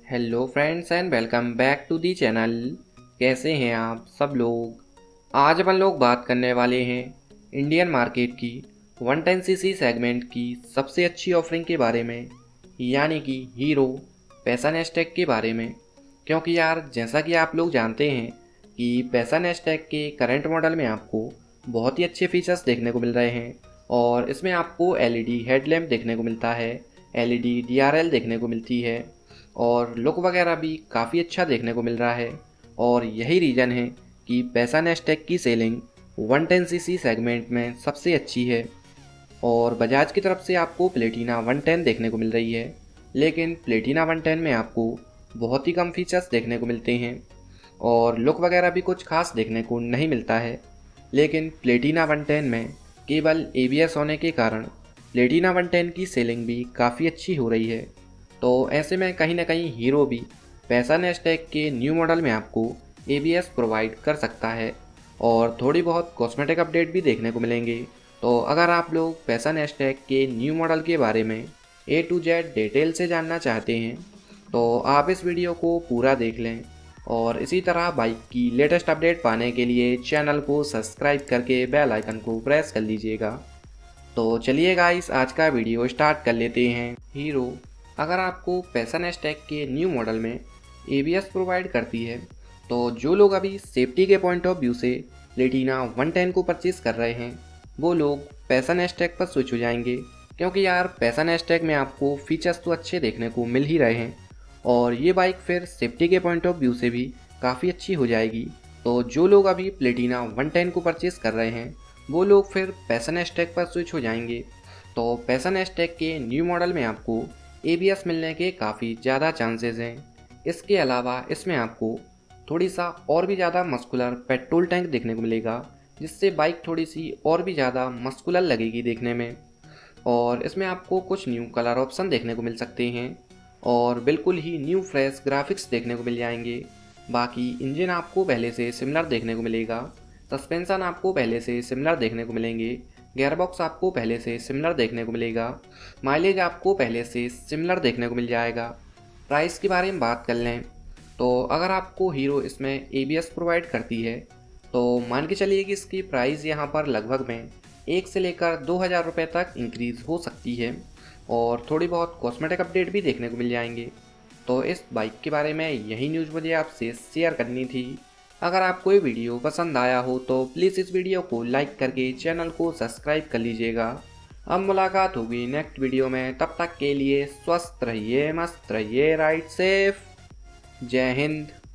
Hello friends and welcome back to the channel. कैसे हैं आप सब लोग। आज अपन लोग बात करने वाले हैं इंडियन मार्केट की 110cc सेगमेंट की सबसे अच्छी ऑफरिंग के बारे में, यानी कि हीरो पैशन हैशटैग के बारे में। क्योंकि यार जैसा कि आप लोग जानते हैं कि पैशन हैशटैग के करंट मॉडल में आपको बहुत ही अच्छे फीचर्स देखने को मिल रहे हैं और इसमें आपको एलईडी हेडलैम्प देखने को मिलता है, एलईडी डीआरएल देखने को मिलती है और लुक वगैरह भी काफ़ी अच्छा देखने को मिल रहा है। और यही रीज़न है कि पैशन हैशटैग की सेलिंग 110cc सेगमेंट में सबसे अच्छी है। और बजाज की तरफ से आपको प्लेटिना 110 देखने को मिल रही है, लेकिन प्लेटिना 110 में आपको बहुत ही कम फीचर्स देखने को मिलते हैं और लुक वगैरह भी कुछ खास देखने को नहीं मिलता है। लेकिन प्लेटिना 110 में केवल एबीएस होने के कारण प्लेटिना 110 की सेलिंग भी काफ़ी अच्छी हो रही है। तो ऐसे में कहीं ना कहीं हीरो भी पैशन हैशटैग के न्यू मॉडल में आपको एबीएस प्रोवाइड कर सकता है और थोड़ी बहुत कॉस्मेटिक अपडेट भी देखने को मिलेंगे। तो अगर आप लोग पैशन हैशटैग के न्यू मॉडल के बारे में A to Z डिटेल से जानना चाहते हैं तो आप इस वीडियो को पूरा देख लें और इसी तरह बाइक की लेटेस्ट अपडेट पाने के लिए चैनल को सब्सक्राइब करके बेल आइकन को प्रेस कर लीजिएगा। तो चलिए गाइस, आज का वीडियो स्टार्ट कर लेते हैं। हीरो अगर आपको पैशन हैशटैग के न्यू मॉडल में एबीएस प्रोवाइड करती है तो जो लोग अभी सेफ्टी के पॉइंट ऑफ व्यू से प्लेटिना 110 को परचेज़ कर रहे हैं वो लोग पैशन हैशटैग पर स्विच हो जाएंगे। क्योंकि यार पैशन हैशटैग में आपको फीचर्स तो अच्छे देखने को मिल ही रहे हैं और ये बाइक फिर सेफ्टी के पॉइंट ऑफ व्यू से भी काफ़ी अच्छी हो जाएगी। तो जो लोग अभी प्लेटिना 110 को परचेज़ कर रहे हैं वो लोग फिर पैशन हैशटैग पर स्विच हो जाएंगे। तो पैशन हैशटैग के न्यू मॉडल में आपको एबीएस मिलने के काफ़ी ज़्यादा चांसेस हैं। इसके अलावा इसमें आपको थोड़ी सा और भी ज़्यादा मस्कुलर पेट्रोल टैंक देखने को मिलेगा, जिससे बाइक थोड़ी सी और भी ज़्यादा मस्कुलर लगेगी देखने में। और इसमें आपको कुछ न्यू कलर ऑप्शन देखने को मिल सकते हैं और बिल्कुल ही न्यू फ्रेश ग्राफिक्स देखने को मिल जाएंगे। बाकी इंजन आपको पहले से सिमिलर देखने को मिलेगा, सस्पेंशन आपको पहले से सिमिलर देखने को मिलेंगे, गियरबॉक्स आपको पहले से सिमिलर देखने को मिलेगा, माइलेज आपको पहले से सिमिलर देखने को मिल जाएगा। प्राइस के बारे में बात कर लें तो अगर आपको हीरो इसमें एबीएस प्रोवाइड करती है तो मान के चलिए कि इसकी प्राइस यहाँ पर लगभग में 1 से लेकर 2000 रुपये तक इंक्रीज़ हो सकती है और थोड़ी बहुत कॉस्मेटिक अपडेट भी देखने को मिल जाएंगे। तो इस बाइक के बारे में यही न्यूज़ मुझे आपसे शेयर करनी थी। अगर आपको ये वीडियो पसंद आया हो तो प्लीज़ इस वीडियो को लाइक करके चैनल को सब्सक्राइब कर लीजिएगा। अब मुलाकात होगी नेक्स्ट वीडियो में, तब तक के लिए स्वस्थ रहिए, मस्त रहिए, राइड सेफ। जय हिंद।